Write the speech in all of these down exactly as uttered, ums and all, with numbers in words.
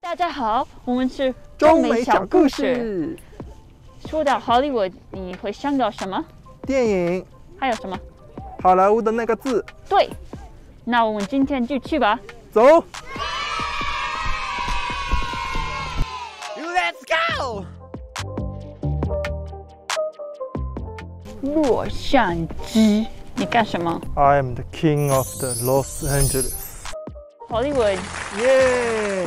大家好，我们是中美小故事。 说到好莱坞，你会想到什么？ 电影。 还有什么？ 好莱坞的那个字。 对。那我们今天就去吧。 走。 Let's go。 洛杉矶，你干什么 ？I am the king of the Los Angeles。 好莱坞。 耶！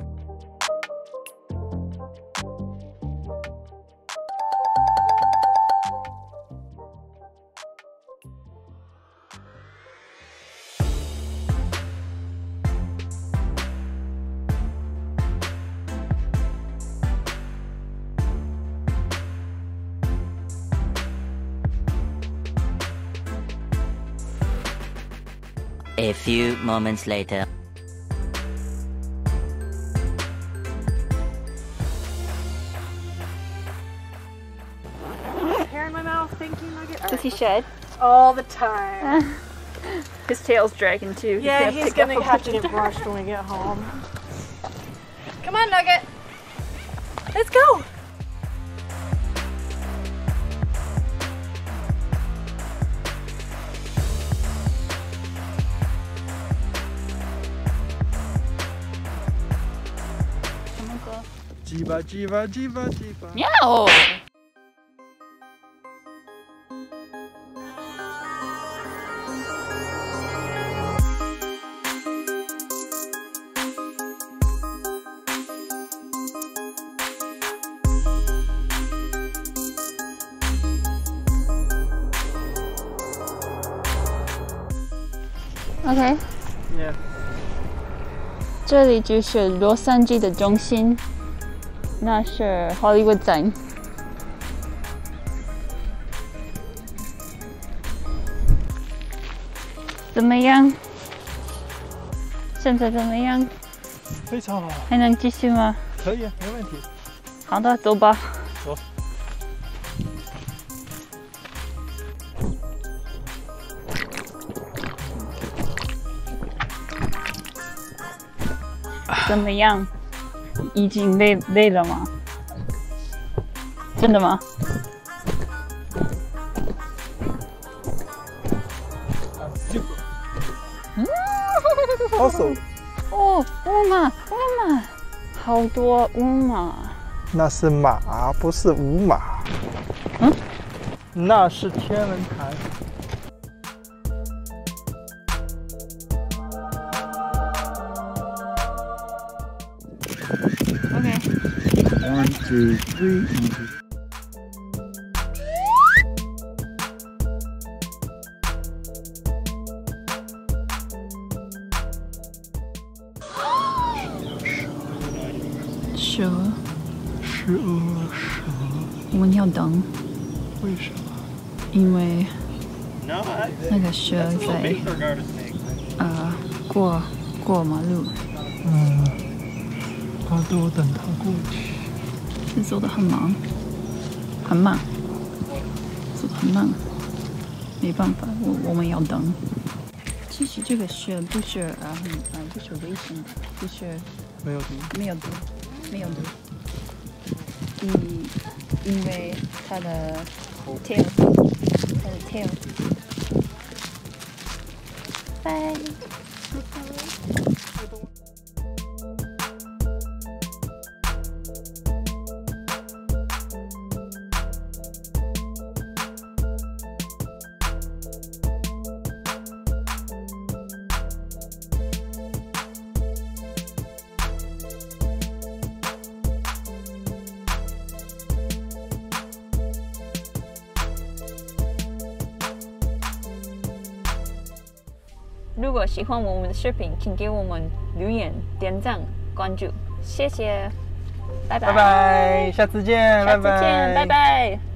A few moments later. Hair in my mouth, thank you, Nugget. Does he shed? All the time. His tail's dragging too. Yeah, he's he's gonna, gonna have to get brushed when we get home. Come on, Nugget. Let's go. Jiba, jiba, jiba, jiba. Meow. OK。 Yeah。 这里就是洛杉矶的中心。 那是好莱坞站。怎么样？现在怎么样？ 非常好。 还能继续吗？ 可以，没问题。 好的，走吧。 走。 怎么样？ 已经累累了吗？真的吗？ 嗯，好手。 哦，乌马，乌马，好多乌马。 那是马，不是五马。 嗯， 那是天文台。 Okay. One, two, three, one, two. 蛇， 蛇，蛇。 我们要等。 为什么？ 因为那个蛇在呃过过马路。 嗯。 好的，我等他过去。 是走得很忙，很慢，走得很慢，没办法，我我们要等。其实这个是不是呃很呃不是危险的，不是没有毒， 没有毒，没有毒。因因为它的 tail， 它的 tail。拜。 如果喜欢我们的视频，请给我们留言、点赞、关注，谢谢，拜拜， 拜拜，下次见， 下次见，拜拜。